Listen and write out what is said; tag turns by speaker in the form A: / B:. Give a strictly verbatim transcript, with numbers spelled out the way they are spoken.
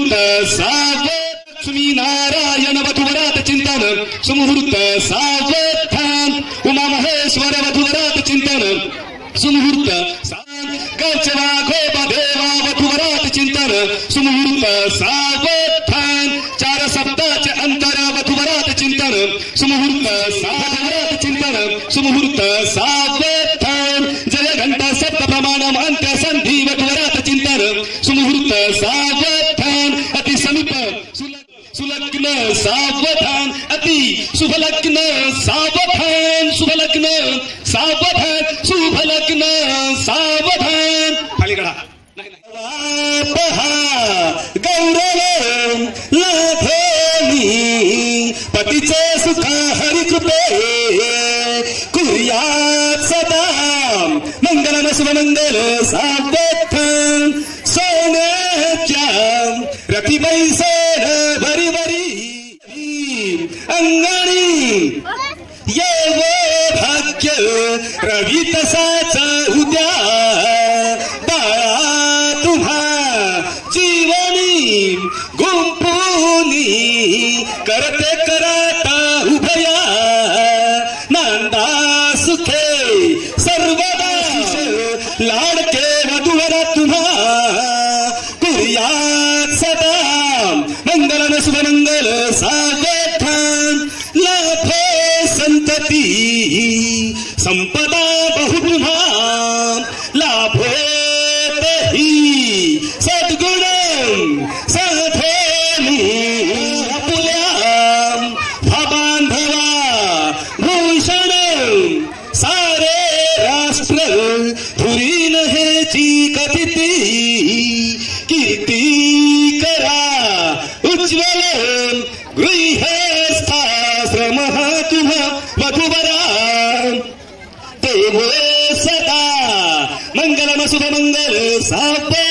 A: सुमुहूर्त सावधान लक्ष्मी नारायण वधूवरात चिंतन सुमुहूर्त सावधान उमा महेश्वर वधूवरात चिंतन सुमुहूर्त गौचे वाघोबा देवा वधूवरात चिंतन सुमुहूर्त सावधान चार सप्ताहाचे अंतर वधूवरात चिंतन सुमुहूर्त सावधान चिंतन सुमुहूर्त सावधान जय घंटा सप्त प्रमाणम अंत्य संधी वधूवरात चिंतन सुमुहूर्त सावधान अति समीप सुलग्न सावधान अति शुभलग्न सावधान शुभलग्न सावधान शुभलग्न सावधान खाली करा गौरव लाभेनी पतीचे सुख हरिकृपे कुर्यात सदा मंगलम शुभमंगल सावधान सोन्याच्या रतिमैसेन भरी भरी अंगणी येवो भाग्य रवी तसाच उद्या बाळा तुम्हा जीवनी गुंपुनी करते कराता उभया नांदा सुखे सर्वदा लाडके वधूवरा तुम्हा कुर्यात सदा मंगलम शुभमंगल सावधान लाभो संतती संपदा बहु लाभो तेही सद्गुण साधेनी आपुल्या भाबांधवा भूषण सारे राष्ट्र धुरीन हेची कथिती कीर्ती करा उज्ज्वल गृहस्थाश्रम तुम्हा वधूवरा देवो सदा मंगलम शुभमंगल सावधान